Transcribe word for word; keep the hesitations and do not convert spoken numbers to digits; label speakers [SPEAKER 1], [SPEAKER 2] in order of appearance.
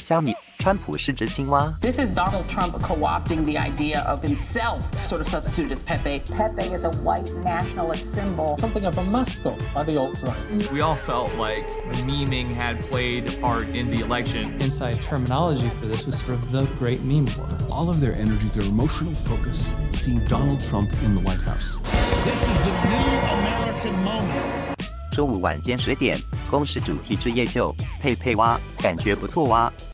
[SPEAKER 1] 虾米，川普是只青蛙。
[SPEAKER 2] This is Donald Trump co-opting the idea of himself, sort of substituted as Pepe.
[SPEAKER 3] Pepe is a white nationalist symbol.
[SPEAKER 4] Something of a mascot by the alt-right.
[SPEAKER 5] We all felt like memeing had played a part in the election.
[SPEAKER 4] Inside terminology for this was sort of the great meme war.
[SPEAKER 6] All of their energy, their emotional focus, seeing Donald Trump in the White House.
[SPEAKER 7] This is the new American moment.
[SPEAKER 1] 周五晚间十点，公视主题之夜秀，佩佩蛙，感觉不错蛙。